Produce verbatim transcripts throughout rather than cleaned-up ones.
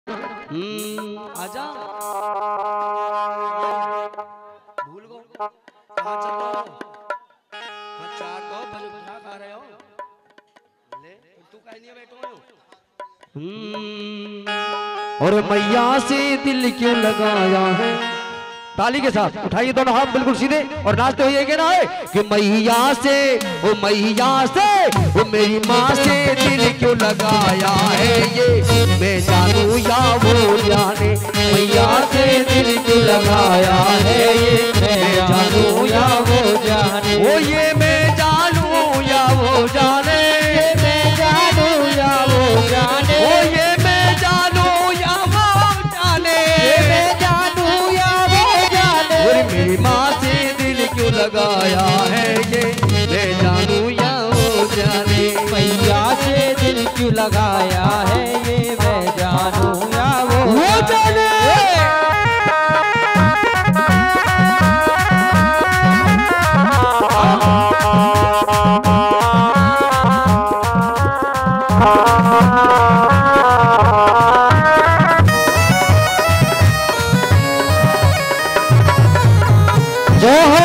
हम्म आजा। भूल गो कहाँ चल रहे हो? चार दो भजन खा रहे हो ले तू कहीं नहीं बैठो हो। हम्म और मैया से दिल क्यों लगाया है। ताली के साथ उठाइए दोनों हाथ बिल्कुल सीधे और नाचते हुए कहना है कि मैया से ओ मैया से ओ मेरी माँ से दिल क्यों लगाया है ये मैं जानू या वो जाने। मैया से दिल क्यों लगाया है ये मैं जानू या वो जाने। ओ ये मैं जानू या वो जाने मैं जानू या वो जाने। ओ ये मैं जानू या वो जाने मैं जानू या वो जाने। और मेरी माँ से दिल क्यों लगाया है ये मैं जानू या वो जाने। मैया से दिल क्यों लगाया है ये मैं जानू या वो वो जाने। जय हो।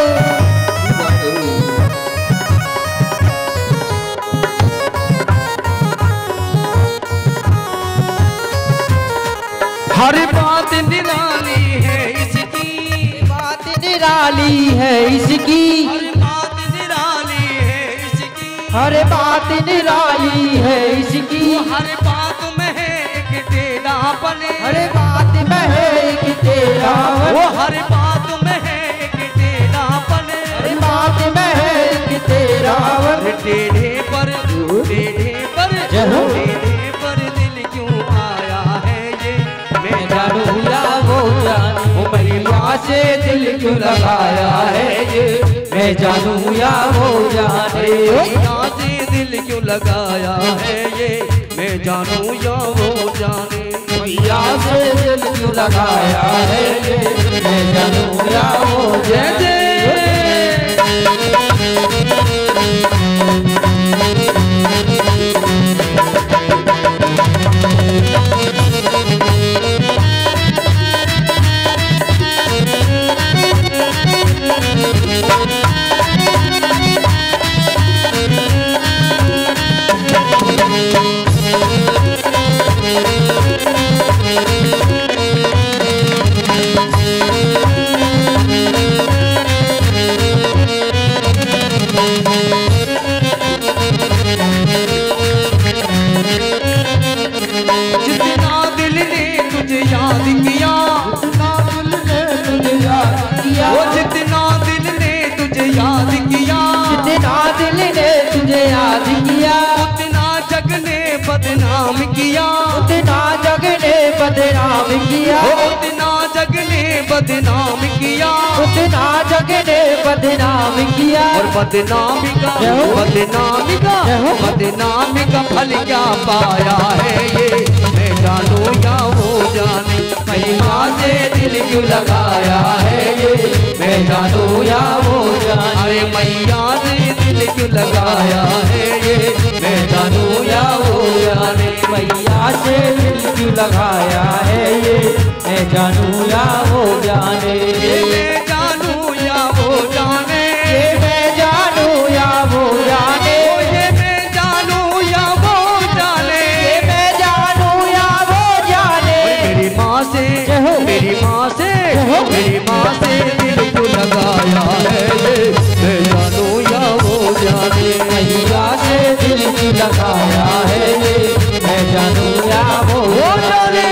हर बात निराली है इसकी बात निराली है इसकी हर बात निराली है इसकी हर बात निराली है इसकी हर बात में है एक टेढ़ापन हर बात में है एक तेरावन वो हर बात में है एक टेढ़ापन हर बात में है एक तेरावन टेढ़े पर टेढ़े पर टेढ़े पर दिल क्यों आया है ये मैं जानू या वो जाने। ओ मेरी माँ से दिल क्यों लगाया है ये मैं जानू या वो जाने। मैया से दिल क्यों लगाया है ये मैं जानू या वो जाने। मैया से दिल क्यों लगाया है ये मैं जानू या वो जाने। जितना दिल ने तुझे याद किया वो जितना दिल ने तुझे याद किया जितना दिल ने तुझे याद किया उतना जग ने बदनाम किया उतना जग ने बदनाम किया उतना जग ने बदनाम किया उतना जग ने बदनाम किया और बदनामी का बदनामी का बदनामी का फल क्या पाया है ये मैं जानू या वो जाने। मैया से दिल क्यों लगाया है ये मैं जानू या वो जाने। अरे मैया से दिल क्यों लगाया है ये मैं जानू या वो जाने। मैया से दिल क्यों लगाया है ये मैं जानू या वो जाने। ये मैं जानू या वो जाने ये मैं जानू या वो जाने ये मैं जानू या वो जाने। ये मैं जानू या वो जाने। मेरी माँ से मेरी माँ से मेरी माँ से दिल को लगाया है ये मैं जानू या वो जाने। मैया से दिल क्यों लगाया है ये मैं जानू या वो जाने।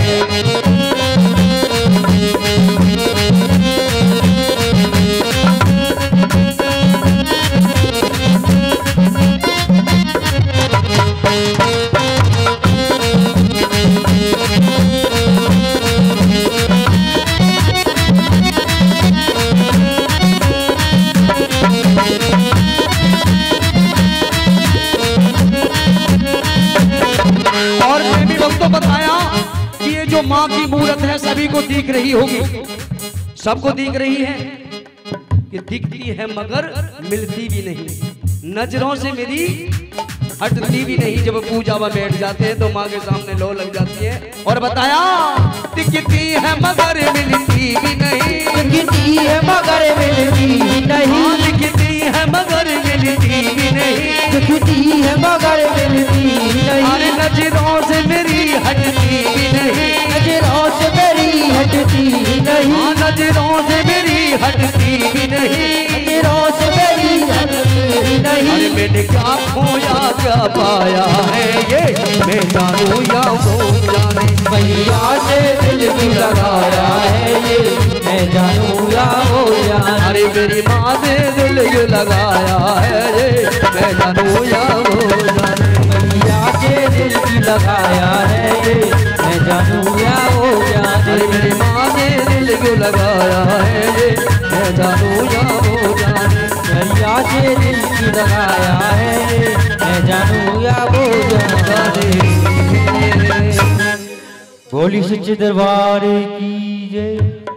और मैं भी वक्त तो बताया कि ये जो माँ की मूरत है सभी को दिख रही होगी सबको दिख रही है कि दिखती है मगर मिलती भी नहीं। नजरों से मेरी हटती भी नहीं। जब पूजा में बैठ जाते हैं तो माँ के सामने लो लग जाती है। और बताया दिखती है मगर मिलती भी नहीं, दिखती है मगर मिलती नहीं, दिखती है मगर मिलती भी नहीं, दिखती है मगर मिलती नहीं। अरे नजरों से मेरी हटती भी नहीं, नजरों से मेरी हटती नहीं, नजरों से मेरी हटती भी नहीं, नजरों से मेरी हटती नहीं। अरे मैंने क्या खोया क्या पाया है ये, मैं जानूं या वो जाने। मैया से दिल भी लगाया है ये, मैं जानूं या वो जाने। अरे मेरी माँ ने दिल क्यों लगाया है ये, मैं जानूं या वो जाने। मैया से दिल भी लगाया है ये, मैं जानूं या वो जाने। अरे मेरी माँ ने दिल क्यों लगाया है ये, मैं जानूं या वो जाने। मैया से दिल भी लगाया है ये, मैं जानूं या वो जाने। बोली सच्चे दरबार की जय।